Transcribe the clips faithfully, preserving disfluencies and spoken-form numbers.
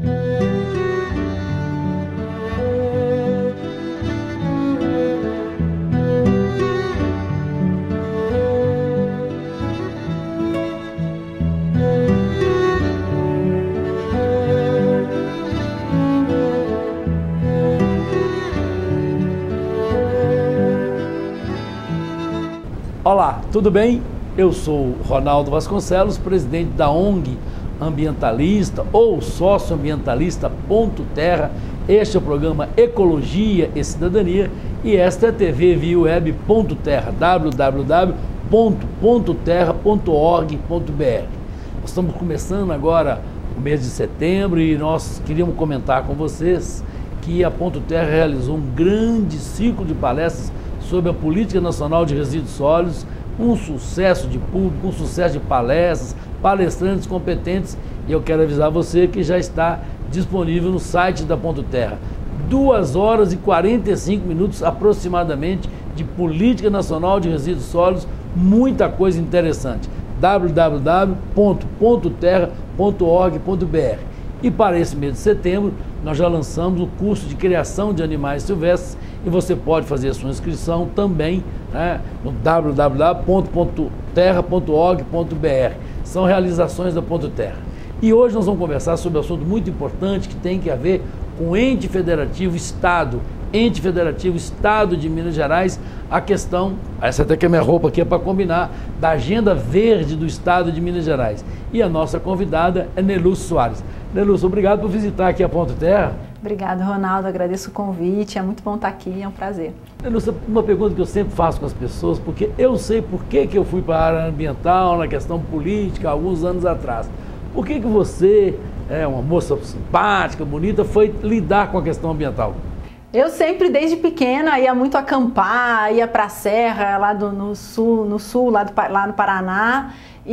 Olá, tudo bem? Eu sou Ronaldo Vasconcelos, presidente da O N G Ambientalista ou Socioambientalista Ponto Terra. Este é o programa Ecologia e Cidadania e esta é a T V via web Ponto Terra, w w w ponto ponto terra ponto org ponto b r. Nós estamos começando agora o mês de setembro e nós queríamos comentar com vocês que a Ponto Terra realizou um grande ciclo de palestras sobre a Política Nacional de Resíduos Sólidos, um sucesso de público, um sucesso de palestras, palestrantes competentes, e eu quero avisar você que já está disponível no site da Ponto Terra. duas horas e quarenta e cinco minutos aproximadamente de Política Nacional de Resíduos Sólidos, muita coisa interessante. w w w ponto ponto terra ponto org ponto b r. E para esse mês de setembro, nós já lançamos o curso de criação de animais silvestres e você pode fazer a sua inscrição também, né, no w w w ponto terra ponto org ponto b r. São realizações da Ponto Terra. E hoje nós vamos conversar sobre um assunto muito importante que tem que a ver com o ente federativo Estado, ente federativo Estado de Minas Gerais, a questão, essa até que é minha roupa aqui é para combinar, da agenda verde do Estado de Minas Gerais. E a nossa convidada é Nelúcia Soares. Nelúcia, obrigado por visitar aqui a Ponto Terra. Obrigada, Ronaldo, agradeço o convite, é muito bom estar aqui, é um prazer. Nelúcia, uma pergunta que eu sempre faço com as pessoas, porque eu sei por que, que eu fui para a área ambiental, na questão política, alguns anos atrás. Por que, que você, é uma moça simpática, bonita, foi lidar com a questão ambiental? Eu sempre, desde pequena, ia muito acampar, ia para a serra, lá do, no sul, no sul lá, do, lá no Paraná,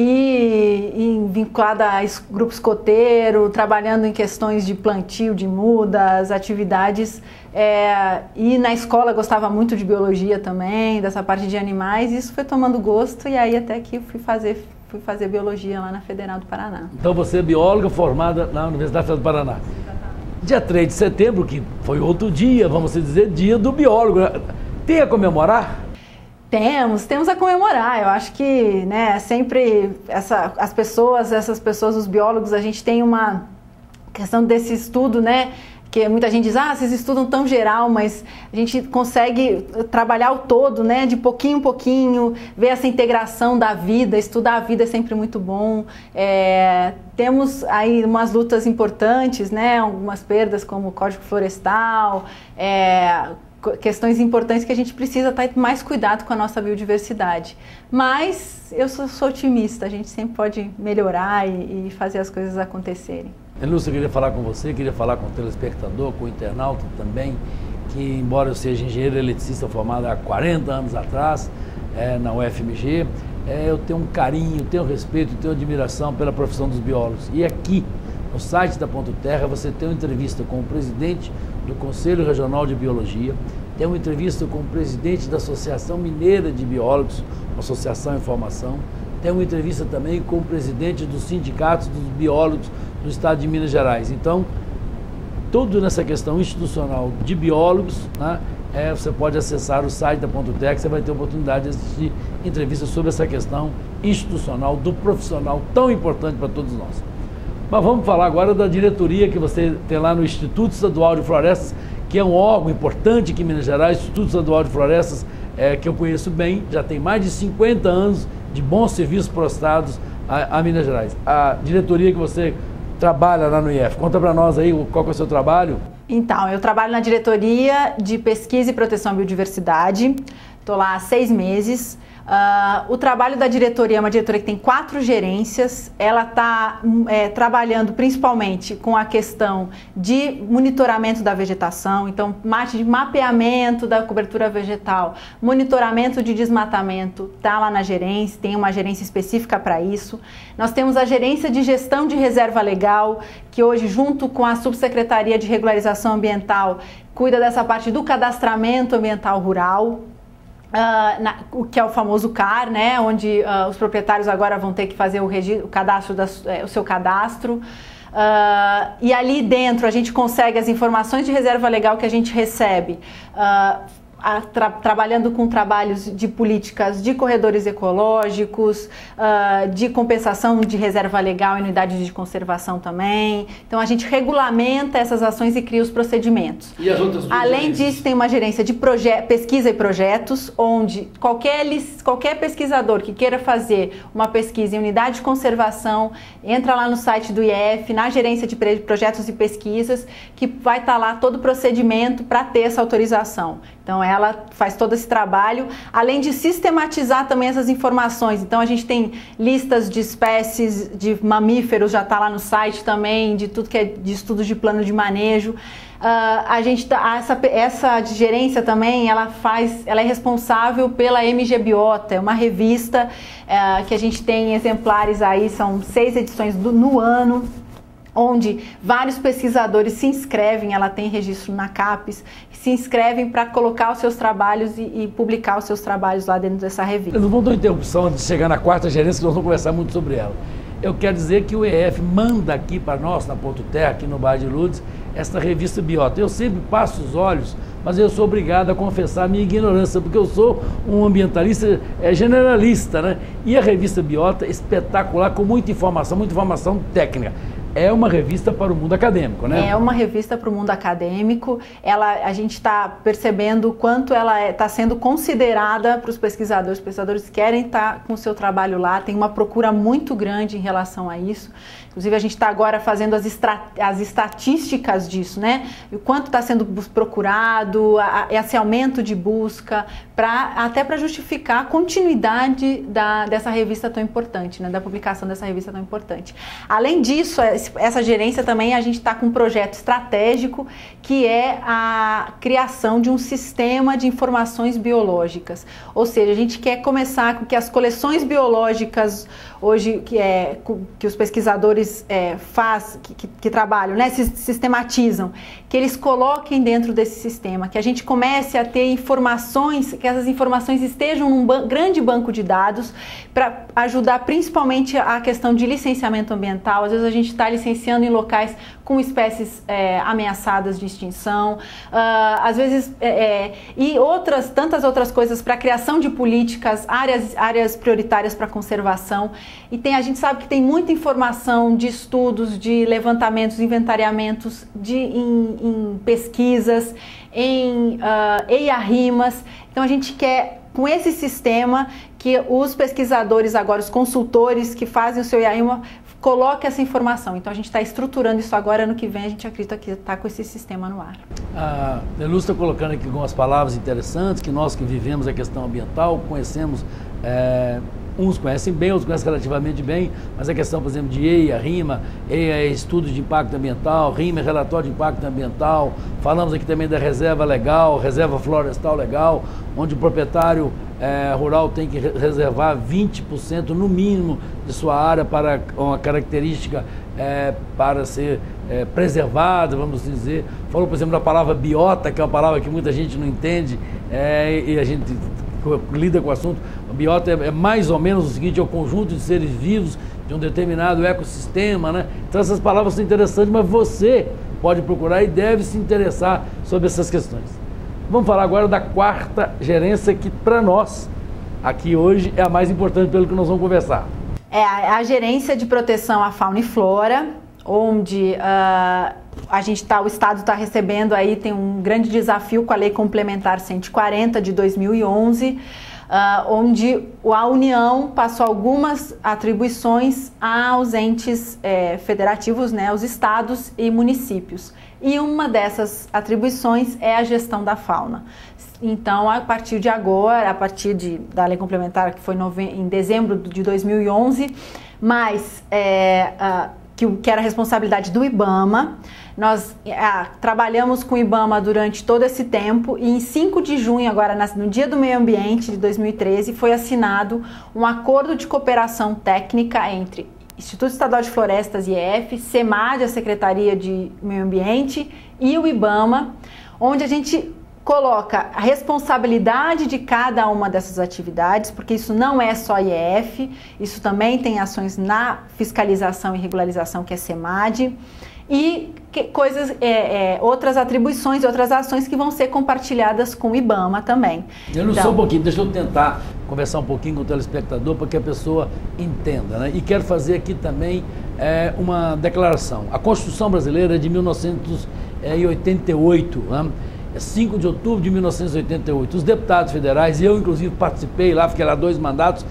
e, e vinculada a grupo escoteiro, trabalhando em questões de plantio de mudas, atividades, é, e na escola gostava muito de biologia também, dessa parte de animais, e isso foi tomando gosto, e aí até que fui fazer, fui fazer biologia lá na Federal do Paraná. Então você é bióloga formada na Universidade Federal do Paraná. Dia três de setembro, que foi outro dia, vamos dizer, dia do biólogo. Tem a comemorar? Temos, temos a comemorar. Eu acho que, né, sempre essa, as pessoas, essas pessoas, os biólogos, a gente tem uma questão desse estudo, né, que muita gente diz, ah, vocês estudam tão geral, mas a gente consegue trabalhar o todo, né, de pouquinho em pouquinho, ver essa integração da vida, estudar a vida é sempre muito bom. É, temos aí umas lutas importantes, né, algumas perdas como o Código Florestal, é, questões importantes que a gente precisa ter mais cuidado com a nossa biodiversidade. Mas eu sou, sou otimista, a gente sempre pode melhorar e, e fazer as coisas acontecerem. Nelúcia, eu queria falar com você, queria falar com o telespectador, com o internauta também, que embora eu seja engenheiro eletricista formado há quarenta anos atrás, é, na U F M G, é, eu tenho um carinho, tenho respeito, tenho admiração pela profissão dos biólogos. E aqui, no site da Ponto Terra, você tem uma entrevista com o presidente do Conselho Regional de Biologia, tem uma entrevista com o presidente da Associação Mineira de Biólogos, Associação em Formação, tem uma entrevista também com o presidente dos sindicatos dos biólogos do Estado de Minas Gerais. Então, tudo nessa questão institucional de biólogos, né, é, você pode acessar o site da Ponto Terra, que você vai ter a oportunidade de assistir entrevistas sobre essa questão institucional do profissional tão importante para todos nós. Mas vamos falar agora da diretoria que você tem lá no Instituto Estadual de Florestas, que é um órgão importante aqui em Minas Gerais. O Instituto Estadual de Florestas, é, que eu conheço bem, já tem mais de cinquenta anos de bons serviços prestados a, a Minas Gerais. A diretoria que você trabalha lá no I F, conta para nós aí qual que é o seu trabalho. Então, eu trabalho na diretoria de pesquisa e proteção à biodiversidade, estou lá há seis meses. Uh, o trabalho da diretoria é uma diretoria que tem quatro gerências, ela está é, trabalhando principalmente com a questão de monitoramento da vegetação, então de mapeamento da cobertura vegetal, monitoramento de desmatamento, está lá na gerência, tem uma gerência específica para isso. Nós temos a gerência de gestão de reserva legal, que hoje junto com a Subsecretaria de Regularização Ambiental, cuida dessa parte do cadastramento ambiental rural. Uh, na, o que é o famoso C A R, né, onde uh, os proprietários agora vão ter que fazer o, registro, o, cadastro da, é, o seu cadastro. Uh, e ali dentro a gente consegue as informações de reserva legal que a gente recebe, uh, A, tra, trabalhando com trabalhos de políticas de corredores ecológicos, uh, de compensação de reserva legal em unidades de conservação também. Então a gente regulamenta essas ações e cria os procedimentos. E as outras Além disso, tem uma gerência de pesquisa e projetos, onde qualquer, qualquer pesquisador que queira fazer uma pesquisa em unidade de conservação, entra lá no site do I E F, na gerência de projetos e pesquisas, que vai estar lá todo o procedimento para ter essa autorização. Então ela faz todo esse trabalho, além de sistematizar também essas informações. Então a gente tem listas de espécies de mamíferos, já está lá no site também, de tudo que é de estudos de plano de manejo. Uh, a gente tá, essa, essa gerência também, ela faz, ela é responsável pela M G Biota, é uma revista uh, que a gente tem exemplares aí, são seis edições do, no ano, onde vários pesquisadores se inscrevem, ela tem registro na CAPES, se inscrevem para colocar os seus trabalhos e, e publicar os seus trabalhos lá dentro dessa revista. Eu não vou dar uma interrupção antes de chegar na quarta gerência, que nós vamos conversar muito sobre ela. Eu quero dizer que o E F manda aqui para nós, na Ponto Terra, aqui no bairro de Lourdes, esta revista Biota. Eu sempre passo os olhos, mas eu sou obrigado a confessar a minha ignorância, porque eu sou um ambientalista é, generalista, né? E a revista Biota, espetacular, com muita informação, muita informação técnica. É uma revista para o mundo acadêmico, né? É uma revista para o mundo acadêmico. Ela, a gente está percebendo o quanto ela está sendo considerada para os pesquisadores. Os pesquisadores querem estar com o seu trabalho lá, tem uma procura muito grande em relação a isso. Inclusive, a gente está agora fazendo as, as estatísticas disso, né? O quanto está sendo procurado, a, esse aumento de busca, pra, até para justificar a continuidade da, dessa revista tão importante, né? Da publicação dessa revista tão importante. Além disso, essa gerência também, a gente está com um projeto estratégico que é a criação de um sistema de informações biológicas. Ou seja, a gente quer começar com que as coleções biológicas hoje que, é, que os pesquisadores é, faz, que, que, que trabalham, né, se sistematizam, que eles coloquem dentro desse sistema, que a gente comece a ter informações, que essas informações estejam num ban- grande banco de dados para ajudar principalmente a questão de licenciamento ambiental. Às vezes a gente está licenciando em locais com espécies é, ameaçadas de extinção, uh, às vezes, é, é, e outras, tantas outras coisas para a criação de políticas, áreas, áreas prioritárias para conservação. E tem, a gente sabe que tem muita informação de estudos, de levantamentos, inventariamentos, de, em, em pesquisas, em uh, EIA-RIMAS. Então a gente quer, com esse sistema, que os pesquisadores agora, os consultores que fazem o seu EIA-RIMA, coloque essa informação. Então a gente está estruturando isso agora, ano que vem a gente acredita que está com esse sistema no ar. A Neluz está colocando aqui algumas palavras interessantes, que nós que vivemos a questão ambiental, conhecemos, é, uns conhecem bem, outros conhecem relativamente bem, mas a questão, por exemplo, de EIA, RIMA, EIA é estudo de impacto ambiental, RIMA é relatório de impacto ambiental, falamos aqui também da reserva legal, reserva florestal legal, onde o proprietário é, rural tem que reservar vinte por cento no mínimo de sua área para uma característica é, para ser é, preservada, vamos dizer. Falou, por exemplo, da palavra biota, que é uma palavra que muita gente não entende é, e a gente lida com o assunto. A biota é, é mais ou menos o seguinte, é o conjunto de seres vivos de um determinado ecossistema, né? Então essas palavras são interessantes, mas você pode procurar e deve se interessar sobre essas questões. Vamos falar agora da quarta gerência, que para nós, aqui hoje, é a mais importante pelo que nós vamos conversar. É a, a gerência de proteção à fauna e flora, onde uh, a gente tá, o Estado está recebendo aí, tem um grande desafio com a Lei Complementar cento e quarenta de dois mil e onze, uh, onde a União passou algumas atribuições aos entes eh, federativos, né, aos estados e municípios. E uma dessas atribuições é a gestão da fauna. Então, a partir de agora, a partir de, da Lei Complementar, que foi nove... em dezembro de dois mil e onze, mas é, uh, que, que era a responsabilidade do IBAMA, nós uh, trabalhamos com o IBAMA durante todo esse tempo e em cinco de junho, agora no Dia do Meio Ambiente de dois mil e treze, foi assinado um acordo de cooperação técnica entre Instituto Estadual de Florestas, I E F, SEMAD, a Secretaria de Meio Ambiente, e o IBAMA, onde a gente coloca a responsabilidade de cada uma dessas atividades, porque isso não é só I E F, isso também tem ações na fiscalização e regularização, que é SEMAD, e que, coisas, é, é, outras atribuições, outras ações que vão ser compartilhadas com o IBAMA também. Eu não então, sou um pouquinho, deixa eu tentar conversar um pouquinho com o telespectador para que a pessoa entenda, né? E quero fazer aqui também é, uma declaração. A Constituição brasileira é de mil novecentos e oitenta e oito, né? É cinco de outubro de mil novecentos e oitenta e oito. Os deputados federais, eu inclusive participei lá, fiquei lá dois mandatos,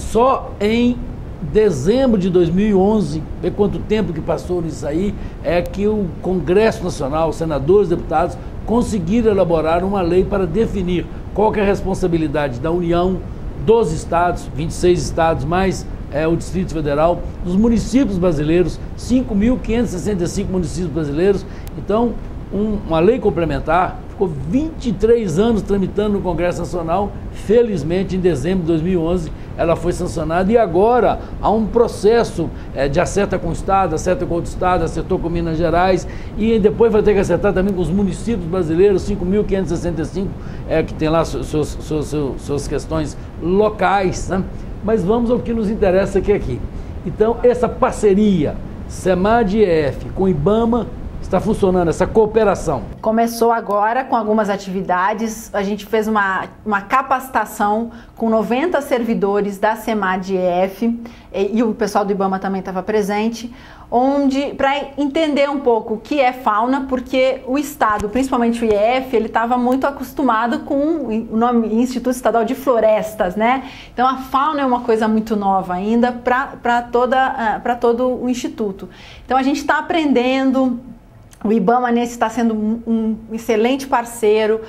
só em dezembro de dois mil e onze, vê quanto tempo que passou nisso aí, é que o Congresso Nacional, os senadores, deputados, conseguiram elaborar uma lei para definir qual que é a responsabilidade da União, dos estados, vinte e seis estados, mais é, o Distrito Federal, dos municípios brasileiros, cinco mil quinhentos e sessenta e cinco municípios brasileiros. Então, um, uma lei complementar ficou vinte e três anos tramitando no Congresso Nacional. Felizmente, em dezembro de dois mil e onze, ela foi sancionada e agora há um processo é, de acerta com o Estado, acerta com outro Estado, acertou com Minas Gerais e depois vai ter que acertar também com os municípios brasileiros, cinco mil quinhentos e sessenta e cinco, é, que tem lá suas, suas, suas, suas questões locais, né? Mas vamos ao que nos interessa aqui, aqui. Então, essa parceria SEMAD e I E F com o IBAMA está funcionando, essa cooperação? Começou agora com algumas atividades. A gente fez uma, uma capacitação com noventa servidores da SEMAD e I E F e, e o pessoal do IBAMA também estava presente, onde para entender um pouco o que é fauna, porque o Estado, principalmente o I E F, ele estava muito acostumado com o nome Instituto Estadual de Florestas, né? Então a fauna é uma coisa muito nova ainda para toda para todo o Instituto. Então a gente está aprendendo. O IBAMA nesse está sendo um, um excelente parceiro.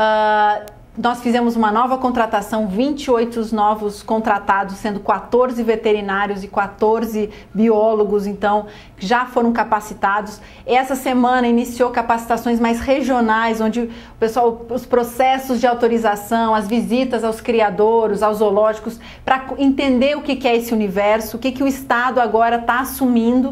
Uh, nós fizemos uma nova contratação, vinte e oito novos contratados, sendo quatorze veterinários e quatorze biólogos, então, já foram capacitados. Essa semana iniciou capacitações mais regionais, onde o pessoal, os processos de autorização, as visitas aos criadouros, aos zoológicos, para entender o que é esse universo, o que, que o Estado agora está assumindo.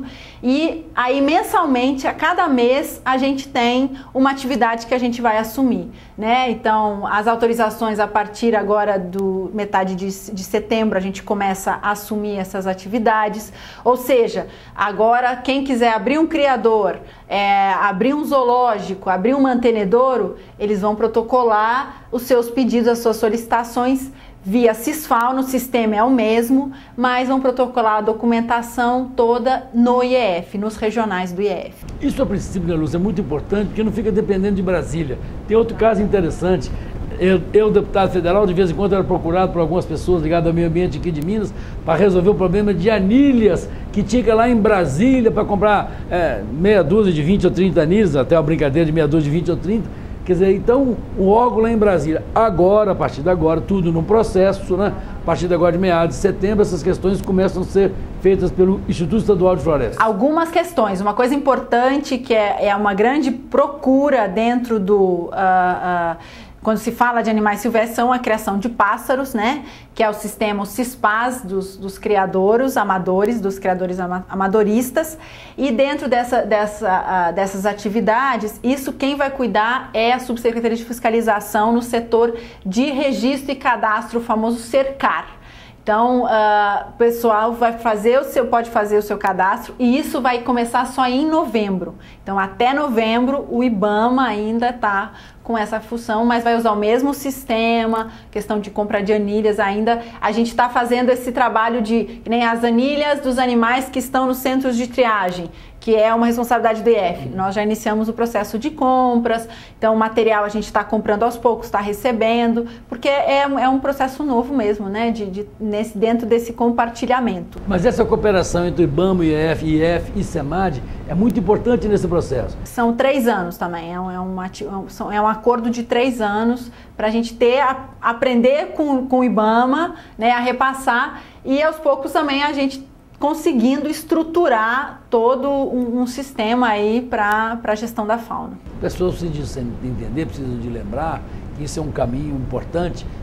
E aí, mensalmente, a cada mês, a gente tem uma atividade que a gente vai assumir, né? Então, as autorizações a partir agora do metade de, de setembro, a gente começa a assumir essas atividades. Ou seja, agora quem quiser abrir um criador, é, abrir um zoológico, abrir um mantenedouro, eles vão protocolar os seus pedidos, as suas solicitações via CISFAL, no sistema é o mesmo, mas vão protocolar a documentação toda no I E F, nos regionais do I E F. Isso, a princípio, né, Lúcia, é muito importante, porque não fica dependendo de Brasília. Tem outro caso interessante. Eu, eu, deputado federal, de vez em quando era procurado por algumas pessoas ligadas ao meio ambiente aqui de Minas para resolver o problema de anilhas que tinha que ir lá em Brasília para comprar é, meia dúzia de vinte ou trinta anilhas, até uma brincadeira de meia dúzia de vinte ou trinta. Quer dizer, então, o órgão lá em Brasília, agora, a partir de agora, tudo no processo, né? A partir de agora, de meados de setembro, essas questões começam a ser feitas pelo Instituto Estadual de Florestas. Algumas questões. Uma coisa importante que é, é uma grande procura dentro do... Uh, uh, quando se fala de animais silvestres, são a criação de pássaros, né? Que é o sistema, o CISPAS, dos, dos criadouros amadores, dos criadores ama, amadoristas. E dentro dessa, dessa, uh, dessas atividades, isso quem vai cuidar é a Subsecretaria de Fiscalização no setor de registro e cadastro, o famoso CERCAR. Então, uh, o pessoal vai fazer o seu, pode fazer o seu cadastro e isso vai começar só em novembro. Então, até novembro, o IBAMA ainda está com essa função, mas vai usar o mesmo sistema, questão de compra de anilhas ainda. A gente está fazendo esse trabalho de, que nem as anilhas dos animais que estão nos centros de triagem, que é uma responsabilidade do I E F. Nós já iniciamos o processo de compras, então o material a gente está comprando aos poucos, está recebendo, porque é, é um processo novo mesmo, né, de, de, nesse, dentro desse compartilhamento. Mas essa cooperação entre o IBAMA, I E F, I E F e SEMAD é muito importante nesse processo. São três anos também, é um, é uma, é um acordo de três anos para a gente ter, a, aprender com, com o IBAMA, né, a repassar e aos poucos também a gente conseguindo estruturar todo um, um sistema aí para a gestão da fauna. Pessoas precisam de entender, precisam de lembrar que isso é um caminho importante,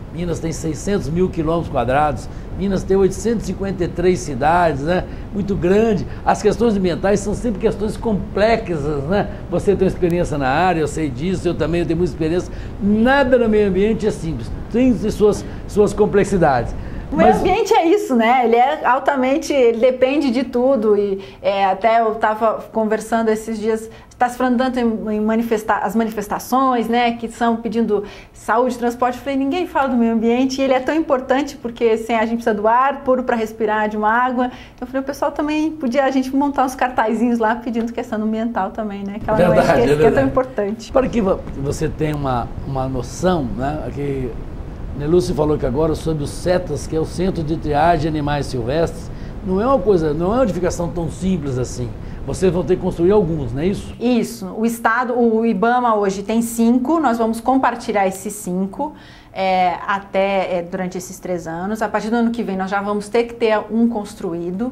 Minas tem seiscentos mil quilômetros quadrados, Minas tem oitocentas e cinquenta e três cidades, né? Muito grande. As questões ambientais são sempre questões complexas, né? Você tem experiência na área, eu sei disso, eu também eu tenho muita experiência. Nada no meio ambiente é simples, tem suas, suas complexidades. O meio ambiente é isso, né? Ele é altamente, ele depende de tudo e é, até eu estava conversando esses dias, está se falando tanto em, em manifestar, as manifestações, né, que são pedindo saúde, transporte. Eu falei, ninguém fala do meio ambiente e ele é tão importante porque sem a gente precisa do ar puro para respirar, de uma água. Então eu falei, o pessoal também podia a gente montar uns cartazinhos lá pedindo questão ambiental também, né? Que ela verdade, não é, que, é que é tão importante. Para que você tenha uma, uma noção, né, que Neluce falou que agora sobre os CETAS, que é o Centro de Triagem de Animais Silvestres, não é uma coisa, não é uma edificação tão simples assim. Vocês vão ter que construir alguns, não é isso? Isso. O Estado, o IBAMA hoje tem cinco, nós vamos compartilhar esses cinco é, até é, durante esses três anos. A partir do ano que vem nós já vamos ter que ter um construído.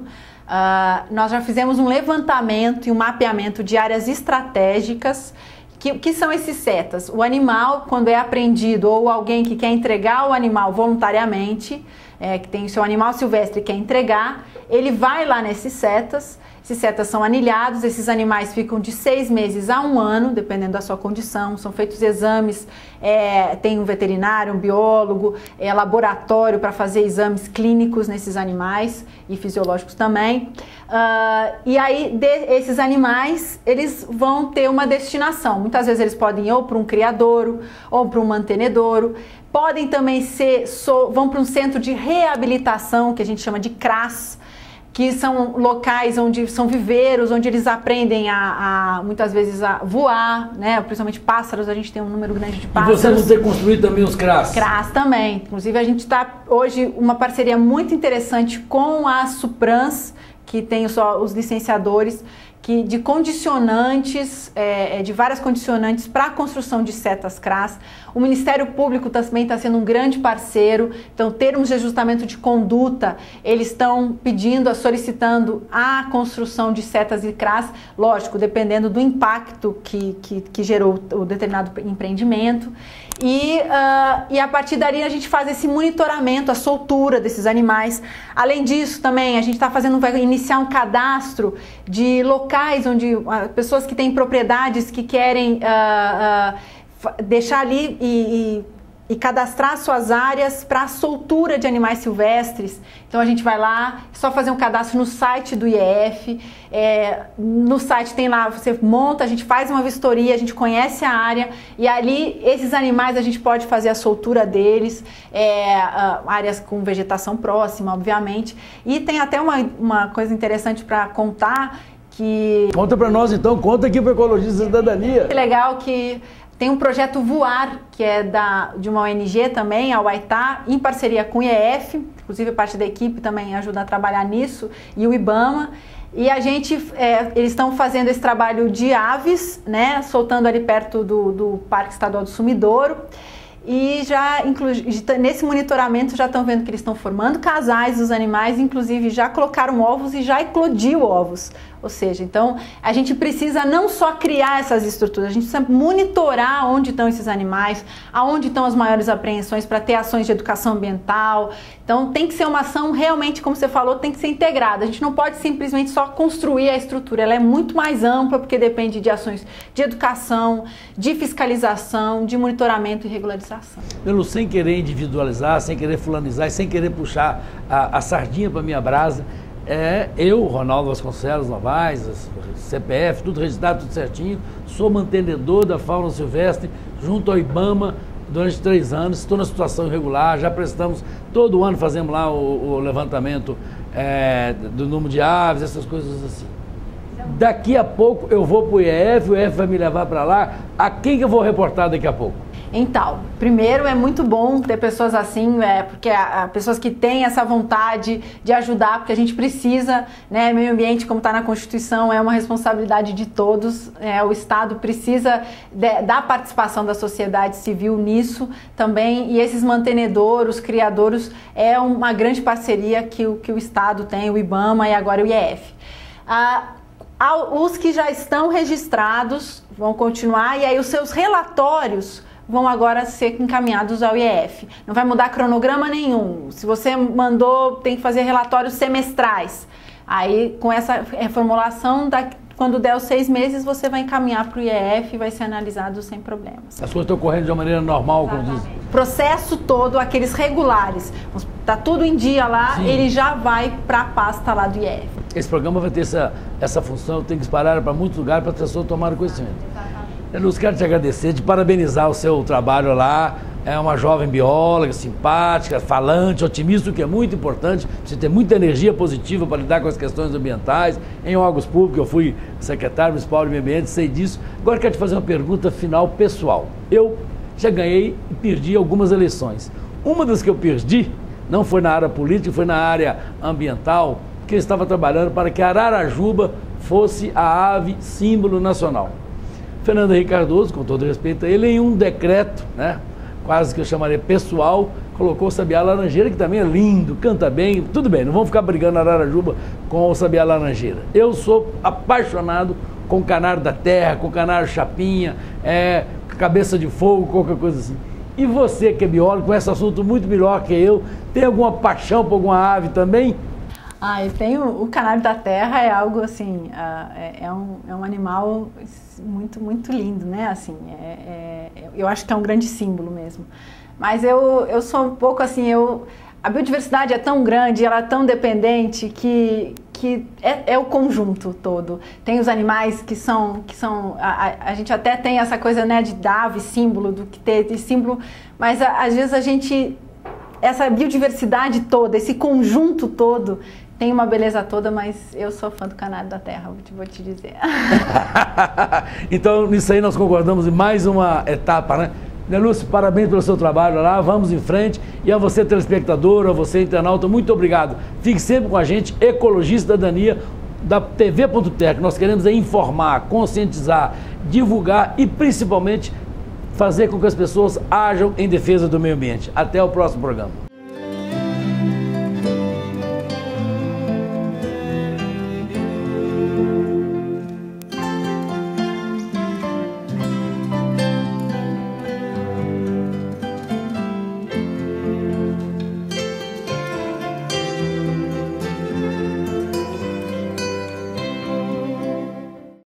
Uh, nós já fizemos um levantamento e um mapeamento de áreas estratégicas. Que, que são esses CETAS? O animal, quando é apreendido ou alguém que quer entregar o animal voluntariamente, é, que tem o seu animal silvestre e quer entregar, ele vai lá nesses CETAS. Esses CETAS são anilhados, esses animais ficam de seis meses a um ano, dependendo da sua condição. São feitos exames, é, tem um veterinário, um biólogo, é, laboratório para fazer exames clínicos nesses animais e fisiológicos também. Uh, e aí, de, esses animais, eles vão ter uma destinação. Muitas vezes eles podem ir ou para um criadouro ou para um mantenedouro. Podem também ser, so, vão para um centro de reabilitação, que a gente chama de CRAS, que são locais onde são viveiros, onde eles aprendem a, a muitas vezes a voar, né? Principalmente pássaros, a gente tem um número grande de pássaros. E vocês vão ter construído também os CRAS? CRAS também. Inclusive a gente está hoje uma parceria muito interessante com a Suprans, que tem só os licenciadores, que de condicionantes, é, de várias condicionantes para a construção de CETAS CRAS. O Ministério Público também está sendo um grande parceiro, então termos de ajustamento de conduta, eles estão pedindo, solicitando a construção de CETAS e CRAS, lógico, dependendo do impacto que, que, que gerou o determinado empreendimento. E, uh, e a partir dali a gente faz esse monitoramento, a soltura desses animais. Além disso também a gente está fazendo, vai iniciar um cadastro de locais onde uh, pessoas que têm propriedades que querem uh, uh, deixar ali e, e e cadastrar suas áreas para a soltura de animais silvestres. Então a gente vai lá, só fazer um cadastro no site do I E F, é, no site tem lá, você monta, a gente faz uma vistoria, a gente conhece a área e ali esses animais a gente pode fazer a soltura deles, é, áreas com vegetação próxima, obviamente. E tem até uma, uma coisa interessante para contar que... Conta para nós então, conta aqui para o Ecologia e Cidadania. Que legal que... Tem um projeto Voar, que é da, de uma O N G também, a Huaitá, em parceria com o I E F, inclusive parte da equipe também ajuda a trabalhar nisso, e o IBAMA. E a gente, é, eles estão fazendo esse trabalho de aves, né, soltando ali perto do, do Parque Estadual do Sumidouro. E já, nesse monitoramento, já estão vendo que eles estão formando casais dos animais, inclusive já colocaram ovos e já eclodiu ovos. Ou seja, então a gente precisa não só criar essas estruturas, a gente precisa monitorar onde estão esses animais, aonde estão as maiores apreensões para ter ações de educação ambiental. Então tem que ser uma ação realmente, como você falou, tem que ser integrada. A gente não pode simplesmente só construir a estrutura, ela é muito mais ampla porque depende de ações de educação, de fiscalização, de monitoramento e regularização. Pelo sem querer individualizar, sem querer fulanizar, sem querer puxar a, a sardinha para minha brasa, É, eu, Ronaldo Vasconcelos Novaes, C P F, tudo registrado, tudo certinho, sou mantenedor da fauna silvestre junto ao IBAMA durante três anos, estou na situação irregular, já prestamos, todo ano fazemos lá o, o levantamento é, do número de aves, essas coisas assim. Daqui a pouco eu vou para o I E F, o I E F vai me levar para lá, a quem que eu vou reportar daqui a pouco? Então, primeiro é muito bom ter pessoas assim, é, porque a, a, pessoas que têm essa vontade de ajudar, porque a gente precisa, né, meio ambiente, como está na Constituição, é uma responsabilidade de todos, é, o Estado precisa de, da participação da sociedade civil nisso também, e esses mantenedores, criadores, é uma grande parceria que o, que o Estado tem, o IBAMA e agora o I E F. Ah, Os que já estão registrados vão continuar e aí os seus relatórios vão agora ser encaminhados ao I E F. Não vai mudar cronograma nenhum. Se você mandou, tem que fazer relatórios semestrais. Aí, com essa reformulação, da, quando der os seis meses, você vai encaminhar para o I E F e vai ser analisado sem problemas. As coisas estão correndo de uma maneira normal, como diz. Processo todo, aqueles regulares, está tudo em dia lá, Sim. ele já vai para a pasta lá do I E F. Esse programa vai ter essa, essa função, tem que espalhar para muitos lugares para as pessoas tomarem conhecimento. Luz, quero te agradecer, te parabenizar o seu trabalho lá. É uma jovem bióloga, simpática, falante, otimista, o que é muito importante. Você ter muita energia positiva para lidar com as questões ambientais. Em órgãos públicos, eu fui secretário municipal de meio ambiente, sei disso. Agora quero te fazer uma pergunta final pessoal. Eu já ganhei e perdi algumas eleições. Uma das que eu perdi não foi na área política, foi na área ambiental, porque eu estava trabalhando para que a ararajuba fosse a ave símbolo nacional. Fernando Henrique Cardoso, com todo respeito a ele, em um decreto, né, quase que eu chamaria pessoal, colocou o sabiá laranjeira, que também é lindo, canta bem, tudo bem, não vamos ficar brigando a ararajuba com o sabiá laranjeira. Eu sou apaixonado com o canário da terra, com o canário chapinha, é, cabeça de fogo, qualquer coisa assim. E você que é biólogo, com esse assunto muito melhor que eu, tem alguma paixão por alguma ave também? Ah, eu tenho, o canário da terra é algo assim, é, é, um, é um animal muito, muito lindo, né? Assim, é, é, eu acho que é um grande símbolo mesmo. Mas eu, eu sou um pouco assim, eu, a biodiversidade é tão grande, ela é tão dependente que, que é, é o conjunto todo. Tem os animais que são, que são a, a, a gente até tem essa coisa, né, de dar ave símbolo, do que ter de símbolo, mas a, às vezes a gente, essa biodiversidade toda, esse conjunto todo, tem uma beleza toda, mas eu sou fã do canário da terra, vou te, vou te dizer. Então, nisso aí nós concordamos em mais uma etapa, né? Nelúcio, parabéns pelo seu trabalho lá, vamos em frente. E a você, telespectador, a você, internauta, muito obrigado. Fique sempre com a gente, Ecologia e Cidadania, da T V ponto terra. Nós queremos é informar, conscientizar, divulgar e, principalmente, fazer com que as pessoas ajam em defesa do meio ambiente. Até o próximo programa.